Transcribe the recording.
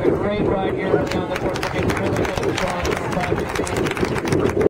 a great ride here early on the course. Looking really good and strong.